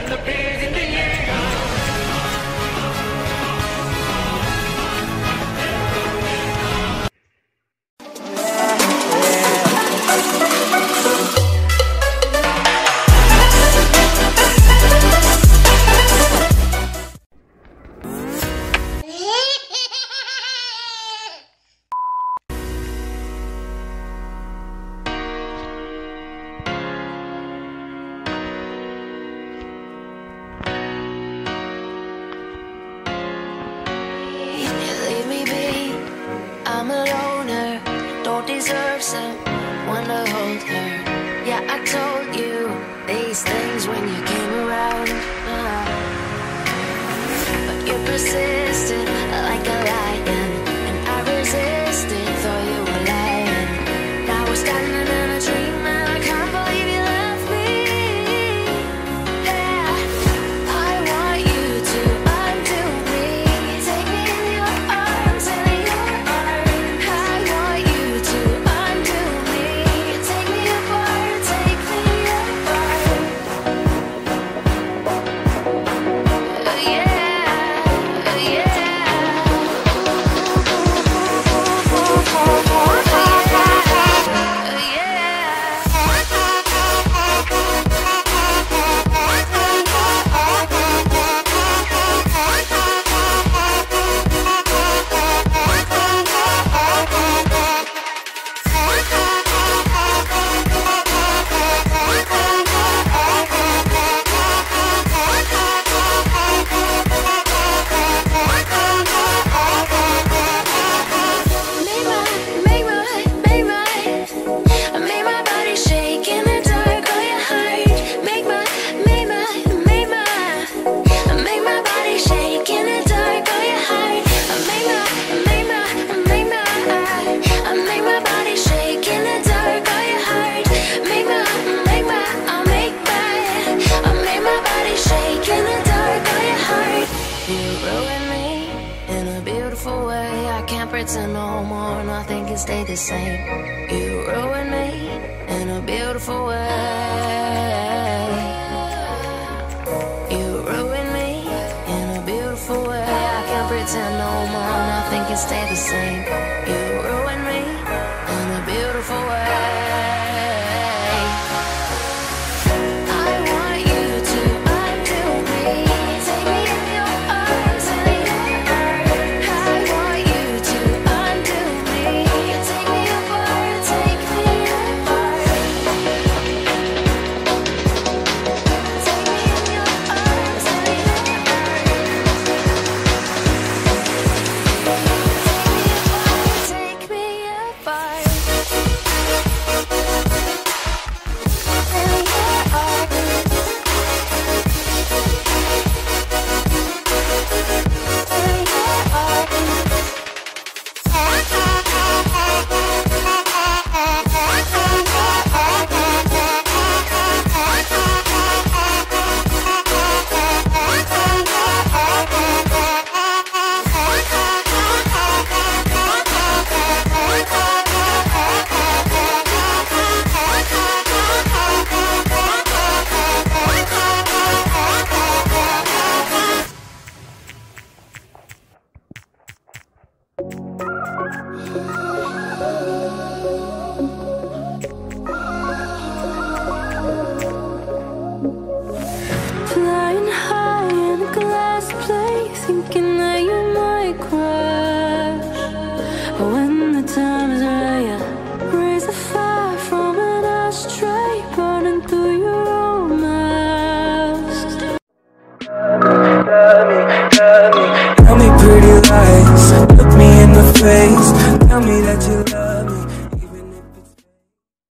I'm a loner, don't deserve someone to hold her. Yeah, I told you these things when you came around, but you persisted like a lion, and I resisted, thought you were lying. Now we're standing in a dream and I can't believe you left me. Yeah, I want you to undo me, take me in your arms and in your arms. I want you to undo me, take me apart, take me apart. Yeah, yeah. Pretend no more, nothing can stay the same. You ruined me in a beautiful way. You ruined me in a beautiful way. I can't pretend no more, nothing can stay the same. You ruined me in a beautiful way. Flying high in a glass plane, thinking that you might crash. But when the time is right, raise a fire from an ashtray, burning through your own mask. Tell me pretty lies, look me in the face, tell me that you